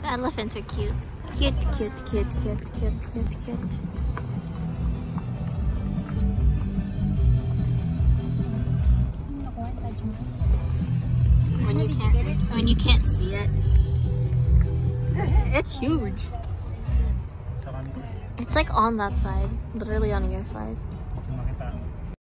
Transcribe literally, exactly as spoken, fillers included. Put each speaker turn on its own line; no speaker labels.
The elephants are cute. Cute, cute, cute, cute, cute, cute, cute. When you can't, when you can't see it, it's huge. It's like on that side, literally on your side.